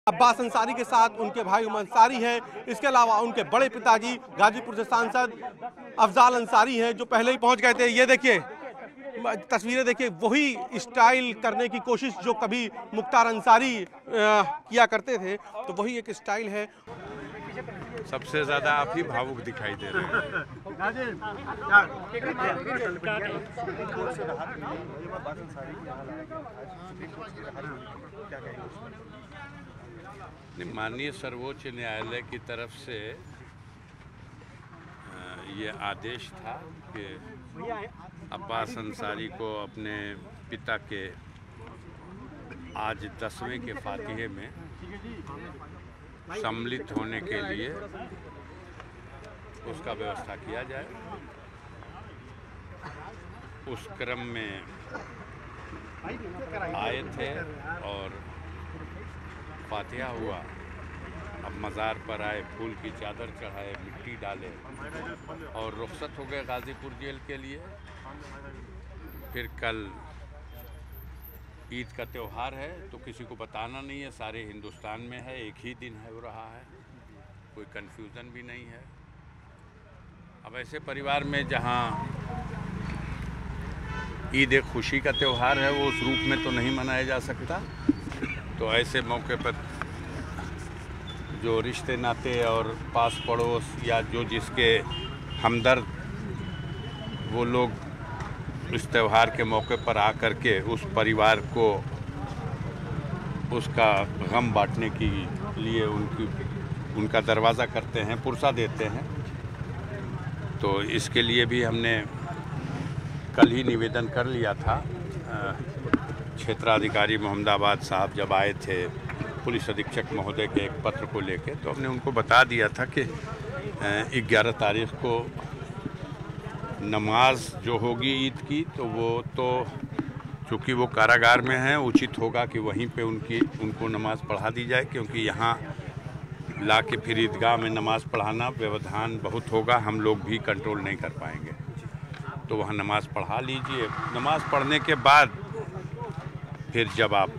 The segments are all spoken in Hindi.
अब्बास अंसारी के साथ उनके भाई उमर अंसारी हैं। इसके अलावा उनके बड़े पिताजी गाजीपुर से सांसद अफजाल अंसारी हैं, जो पहले ही पहुंच गए थे। ये देखिए तस्वीरें, देखिए वही स्टाइल करने की कोशिश जो कभी मुख्तार अंसारी किया करते थे, तो वही एक स्टाइल है। सबसे ज्यादा आप ही भावुक दिखाई दे रहे हैं। माननीय सर्वोच्च न्यायालय की तरफ से ये आदेश था कि अब्बास अंसारी को अपने पिता के आज 10वें के फातिहे में सम्मिलित होने के लिए उसका व्यवस्था किया जाए। उस क्रम में आए थे और फातिहा हुआ। अब मज़ार पर आए, फूल की चादर चढ़ाए, मिट्टी डाले और रुखसत हो गए गाजीपुर जेल के लिए। फिर कल ईद का त्यौहार है, तो किसी को बताना नहीं है, सारे हिंदुस्तान में है, एक ही दिन है, हो रहा है, कोई कन्फ्यूज़न भी नहीं है। अब ऐसे परिवार में जहाँ ईद एक खुशी का त्यौहार है, वो उस रूप में तो नहीं मनाया जा सकता, तो ऐसे मौके पर जो रिश्ते नाते और पास पड़ोस या जो जिसके हमदर्द, वो लोग इस त्यौहार के मौके पर आकर के उस परिवार को उसका गम बांटने के लिए उनका दरवाज़ा करते हैं, पुरसा देते हैं। तो इसके लिए भी हमने कल ही निवेदन कर लिया था। क्षेत्राधिकारी मोहम्मदाबाद साहब जब आए थे पुलिस अधीक्षक महोदय के एक पत्र को लेके, तो हमने उनको बता दिया था कि 11 तारीख को नमाज जो होगी ईद की, तो वो तो चूँकि वो कारागार में हैं, उचित होगा कि वहीं पे उनको नमाज़ पढ़ा दी जाए, क्योंकि यहाँ ला के फिर ईदगाह में नमाज़ पढ़ाना व्यवधान बहुत होगा, हम लोग भी कंट्रोल नहीं कर पाएंगे। तो वहाँ नमाज़ पढ़ा लीजिए। नमाज़ पढ़ने के बाद फिर जब आप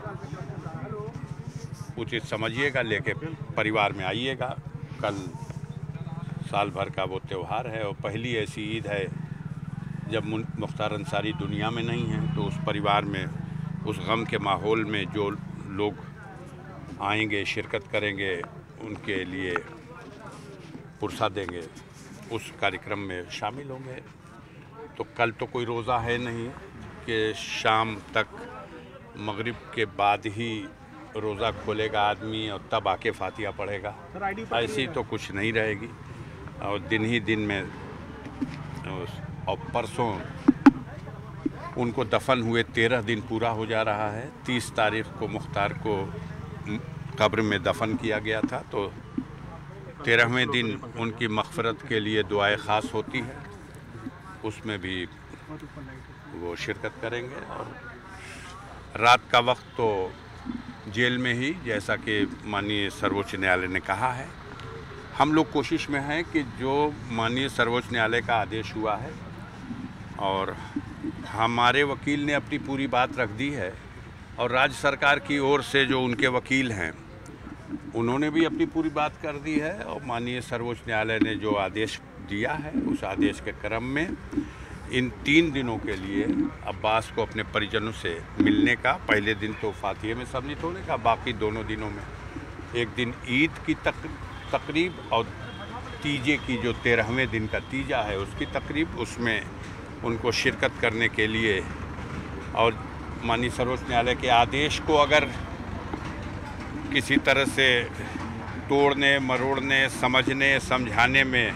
उचित समझिएगा लेके परिवार में आइएगा। कल साल भर का वो त्यौहार है और पहली ऐसी ईद है जब मुख्तार अंसारी दुनिया में नहीं हैं, तो उस परिवार में उस गम के माहौल में जो लोग आएंगे, शिरकत करेंगे, उनके लिए पुरसा देंगे, उस कार्यक्रम में शामिल होंगे। तो कल तो कोई रोज़ा है नहीं कि शाम तक मगरिब के बाद ही रोज़ा खोलेगा आदमी और तब आके फातिहा पढ़ेगा, ऐसी तो कुछ नहीं रहेगी। और दिन ही दिन में और परसों उनको दफन हुए 13 दिन पूरा हो जा रहा है। 30 तारीख को मुख्तार को कब्र में दफन किया गया था, तो 13वें दिन उनकी मग़फ़िरत के लिए दुआएं ख़ास होती है, उसमें भी वो शिरकत करेंगे। और रात का वक्त तो जेल में ही, जैसा कि माननीय सर्वोच्च न्यायालय ने कहा है। हम लोग कोशिश में हैं कि जो माननीय सर्वोच्च न्यायालय का आदेश हुआ है, और हमारे वकील ने अपनी पूरी बात रख दी है, और राज्य सरकार की ओर से जो उनके वकील हैं उन्होंने भी अपनी पूरी बात कर दी है, और माननीय सर्वोच्च न्यायालय ने जो आदेश दिया है, उस आदेश के क्रम में इन 3 दिनों के लिए अब्बास को अपने परिजनों से मिलने का, पहले दिन तो फातिहे में सम्मिलित होने का, बाकी दोनों दिनों में एक दिन ईद की तकरीब और तीजे की जो 13वें दिन का तीजा है उसकी तकरीब, उसमें उनको शिरकत करने के लिए। और माननीय सर्वोच्च न्यायालय के आदेश को अगर किसी तरह से तोड़ने मरोड़ने, समझने समझाने में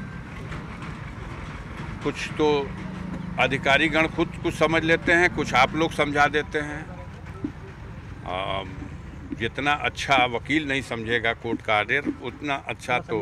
कुछ तो अधिकारीगण खुद कुछ समझ लेते हैं, कुछ आप लोग समझा देते हैं। जितना अच्छा वकील नहीं समझेगा कोर्ट का आर्डर, उतना अच्छा तो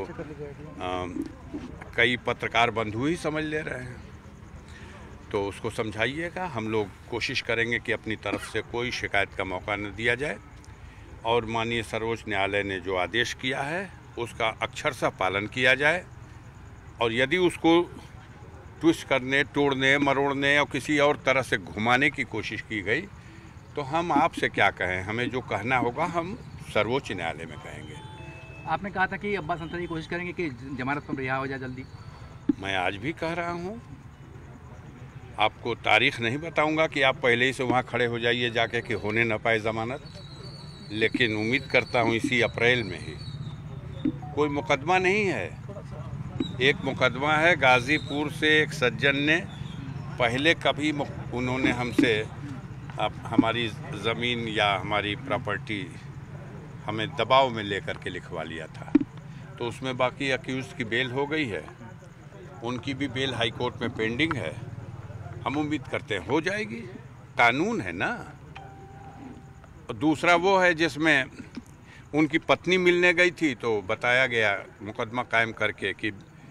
कई पत्रकार बंधु ही समझ ले रहे हैं। तो उसको समझाइएगा। हम लोग कोशिश करेंगे कि अपनी तरफ से कोई शिकायत का मौका न दिया जाए, और माननीय सर्वोच्च न्यायालय ने जो आदेश किया है उसका अक्षरशः पालन किया जाए। और यदि उसको ट्विस्ट करने, तोड़ने मरोड़ने और किसी और तरह से घुमाने की कोशिश की गई, तो हम आपसे क्या कहें, हमें जो कहना होगा हम सर्वोच्च न्यायालय में कहेंगे। आपने कहा था कि अब्बास अंसारी कोशिश करेंगे कि जमानत पर रिहा हो जाए जल्दी। मैं आज भी कह रहा हूँ, आपको तारीख नहीं बताऊंगा कि आप पहले ही से वहाँ खड़े हो जाइए जाके कि होने न पाए ज़मानत, लेकिन उम्मीद करता हूँ इसी अप्रैल में ही। कोई मुकदमा नहीं है, एक मुकदमा है गाज़ीपुर से एक सज्जन ने पहले कभी उन्होंने हमसे हमारी ज़मीन या हमारी प्रॉपर्टी हमें दबाव में लेकर के लिखवा लिया था, तो उसमें बाकी अक्यूज़ की बेल हो गई है, उनकी भी बेल हाई कोर्ट में पेंडिंग है। हम उम्मीद करते हैं हो जाएगी, कानून है ना। दूसरा वो है जिसमें उनकी पत्नी मिलने गई थी तो बताया गया मुकदमा कायम करके कि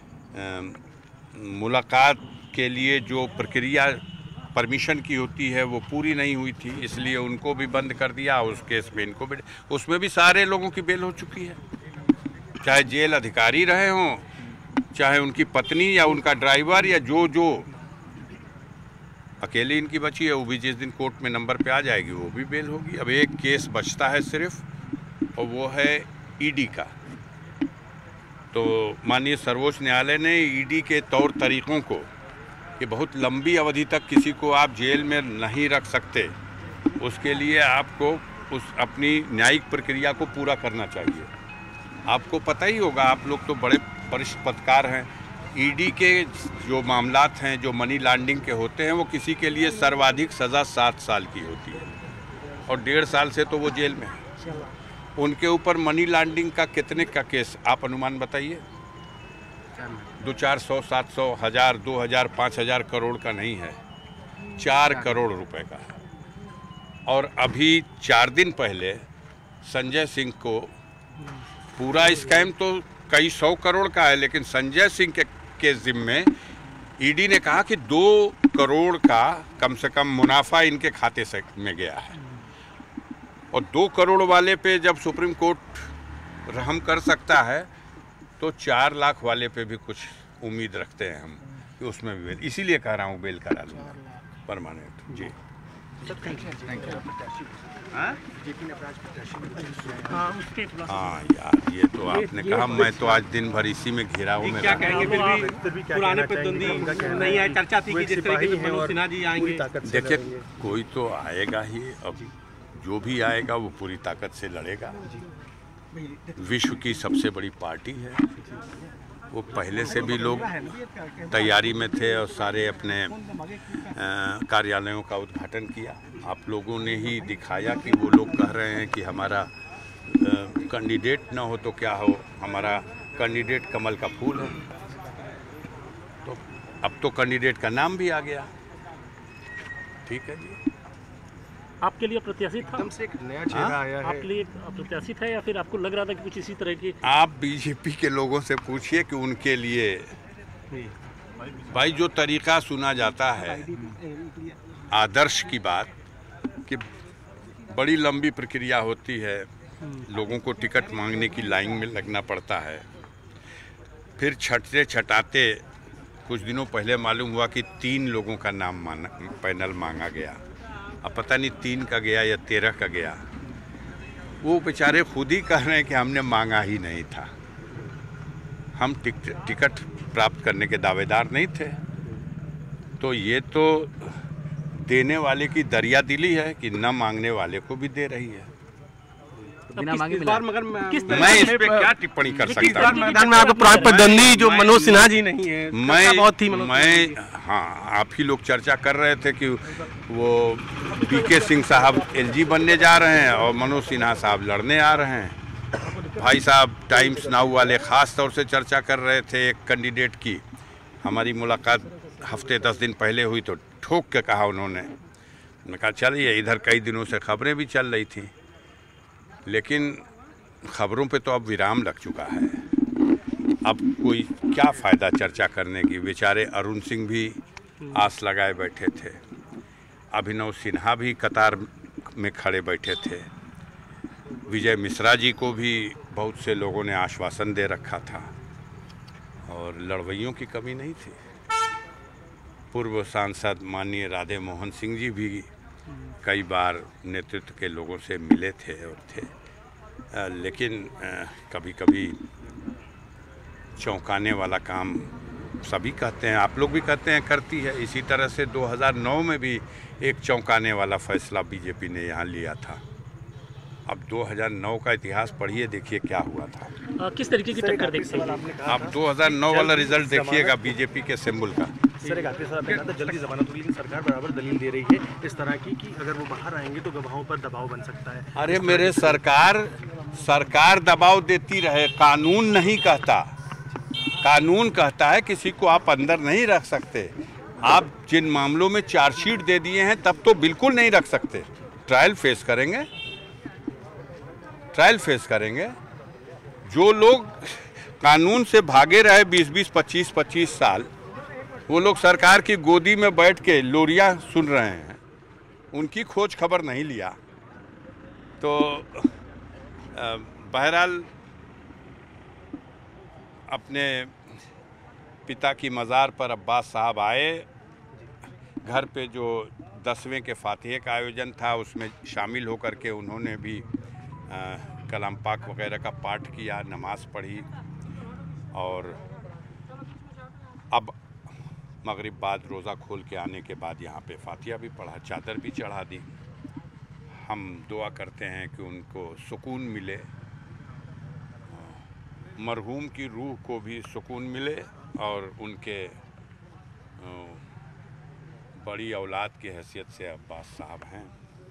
मुलाकात के लिए जो प्रक्रिया परमिशन की होती है वो पूरी नहीं हुई थी, इसलिए उनको भी बंद कर दिया। उस केस में इनको भी, उसमें भी सारे लोगों की बेल हो चुकी है, चाहे जेल अधिकारी रहे हों, चाहे उनकी पत्नी या उनका ड्राइवर या जो अकेले इनकी बची है, वो भी जिस दिन कोर्ट में नंबर पे आ जाएगी वो भी बेल होगी। अब एक केस बचता है सिर्फ, और वो है ईडी का। तो माननीय सर्वोच्च न्यायालय ने ईडी के तौर तरीक़ों को कि बहुत लंबी अवधि तक किसी को आप जेल में नहीं रख सकते, उसके लिए आपको उस अपनी न्यायिक प्रक्रिया को पूरा करना चाहिए। आपको पता ही होगा, आप लोग तो बड़े वरिष्ठ पत्रकार हैं, ईडी के जो मामलात हैं जो मनी लॉन्ड्रिंग के होते हैं वो किसी के लिए सर्वाधिक सज़ा 7 साल की होती है और 1.5 साल से तो वो जेल में है। उनके ऊपर मनी लॉन्ड्रिंग का कितने का केस आप अनुमान बताइए? 200, 400, 700, 1000, 2000, 5000 करोड़ का नहीं है, 4 करोड़ रुपए का है। और अभी 4 दिन पहले संजय सिंह को पूरा स्कैम तो कई 100 करोड़ का है, लेकिन संजय सिंह के जिम्मे ईडी ने कहा कि 2 करोड़ का कम से कम मुनाफा इनके खाते से में गया है। और 2 करोड़ वाले पे जब सुप्रीम कोर्ट रहम कर सकता है तो 4 लाख वाले पे भी कुछ उम्मीद रखते हैं हम कि उसमें भी बेल, इसीलिए कह रहा हूँ बेल करा लूँगा परमानेंट। जी हाँ यार, ये तो आपने कहा, मैं तो आज दिन भर इसी में घिरा हूँ। क्या कहेंगे? फिर भी पुराने प्रतिद्वंदी नहीं है, चर्चा थी कि जिस तरीके से मनोज सिन्हा जी आएंगे। देखिए, कोई तो आएगा ही, अब जो भी आएगा वो पूरी ताकत से लड़ेगा। विश्व की सबसे बड़ी पार्टी है, वो पहले से भी लोग तैयारी में थे और सारे अपने कार्यालयों का उद्घाटन किया। आप लोगों ने ही दिखाया कि वो लोग कह रहे हैं कि हमारा कैंडिडेट ना हो तो क्या हो, हमारा कैंडिडेट कमल का फूल है। तो अब तो कैंडिडेट का नाम भी आ गया। ठीक है जी। आपके लिए प्रत्याशित था? से एक नया चेहरा आया है। आपके लिए प्रत्याशित है या फिर आपको लग रहा था कि कुछ इसी तरह की? आप बीजेपी के लोगों से पूछिए कि उनके लिए भाई जो तरीका सुना जाता है आदर्श की बात, कि बड़ी लंबी प्रक्रिया होती है, लोगों को टिकट मांगने की लाइन में लगना पड़ता है, फिर छटते छटाते कुछ दिनों पहले मालूम हुआ कि 3 लोगों का नाम पैनल मांगा गया। अब पता नहीं 3 का गया या 13 का गया। वो बेचारे खुद ही कह रहे हैं कि हमने मांगा ही नहीं था, हम टिकट प्राप्त करने के दावेदार नहीं थे। तो ये तो देने वाले की दरिया दिली है कि न मांगने वाले को भी दे रही है। बिना मांगे इस बार मगर मैं इस पे क्या टिप्पणी कर सकता हूँ? मैदान में आपको पुराने प्रतिद्वंदी जो मनोज सिन्हा जी नहीं है, मैं हाँ, आप ही लोग चर्चा कर रहे थे कि वो पीके सिंह साहब एलजी बनने जा रहे हैं और मनोज सिन्हा साहब लड़ने आ रहे हैं। भाई साहब टाइम्स नाउ वाले ख़ास तौर से चर्चा कर रहे थे एक कैंडिडेट की। हमारी मुलाकात हफ्ते 10 दिन पहले हुई तो ठोक के कहा उन्होंने, मैंने कहा चलिए, इधर कई दिनों से खबरें भी चल रही थी, लेकिन खबरों पे तो अब विराम लग चुका है। अब कोई क्या फ़ायदा चर्चा करने की? बेचारे अरुण सिंह भी आस लगाए बैठे थे, अभिनव सिन्हा भी कतार में खड़े बैठे थे, विजय मिश्रा जी को भी बहुत से लोगों ने आश्वासन दे रखा था और लड़वैयों की कमी नहीं थी। पूर्व सांसद माननीय राधे मोहन सिंह जी भी कई बार नेतृत्व के लोगों से मिले थे और थे। लेकिन कभी कभी चौंकाने वाला काम सभी कहते हैं, आप लोग भी कहते हैं, करती है। इसी तरह से 2009 में भी एक चौंकाने वाला फैसला बीजेपी ने यहाँ लिया था। अब 2009 का इतिहास पढ़िए, देखिए क्या हुआ था। किस तरीके की टक्कर देखते हैं आप 2009 वाला रिजल्ट देखिएगा बीजेपी के सिंबल का। सर एक आखिरी सवाल आपने कहा था जल्दी जमानत होगी, लेकिन सरकार बराबर दलील दे रही है इस तरह की कि अगर वो बाहर आएंगे तो गवाहों पर दबाव बन सकता है। अरे मेरे सरकार दबाव देती रहे, कानून नहीं कहता। कानून कहता है किसी को आप अंदर नहीं रख सकते। आप जिन मामलों में चार्जशीट दे दिए हैं तब तो बिल्कुल नहीं रख सकते। ट्रायल फेस करेंगे, ट्रायल फेस करेंगे। जो लोग कानून से भागे रहे 20-20, 25-25 साल, वो लोग सरकार की गोदी में बैठ के लोरियां सुन रहे हैं, उनकी खोज खबर नहीं लिया। तो बहरहाल अपने पिता की मज़ार पर अब्बास साहब आए। घर पे जो 10वें के फातिहे का आयोजन था उसमें शामिल होकर के उन्होंने भी कलाम पाक वगैरह का पाठ किया, नमाज़ पढ़ी और अब मगरिब बाद रोज़ा खोल के आने के बाद यहाँ पे फातिहा भी पढ़ा, चादर भी चढ़ा दी। हम दुआ करते हैं कि उनको सुकून मिले, मरहूम की रूह को भी सुकून मिले और उनके बड़ी औलाद की हैसियत से अब्बास साहब हैं।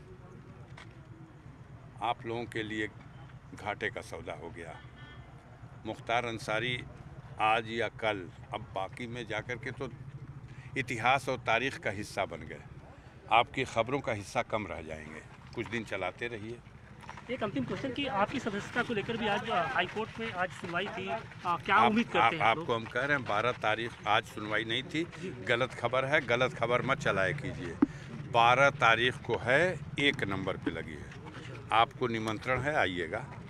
आप लोगों के लिए घाटे का सौदा हो गया। मुख्तार अंसारी आज या कल, अब बाकी में जाकर के तो इतिहास और तारीख़ का हिस्सा बन गए, आपकी ख़बरों का हिस्सा कम रह जाएंगे। कुछ दिन चलाते रहिए। एक अंतिम क्वेश्चन कि आपकी सदस्यता को लेकर भी आज हाई कोर्ट में आज सुनवाई थी, क्या उम्मीद करते हैं आपको हम कह रहे हैं 12 तारीख आज सुनवाई नहीं थी, गलत खबर है, गलत खबर मत चलाया कीजिए। 12 तारीख को है, 1 नंबर पे लगी है। आपको निमंत्रण है, आइएगा।